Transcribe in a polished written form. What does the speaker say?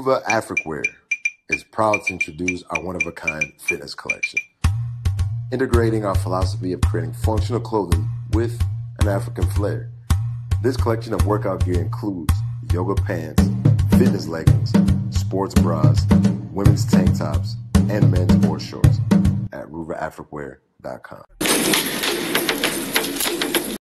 RuvaAfricWear is proud to introduce our one-of-a-kind fitness collection, integrating our philosophy of creating functional clothing with an African flair. This collection of workout gear includes yoga pants, fitness leggings, sports bras, women's tank tops, and men's sports shorts at RuvaAfricWear.com.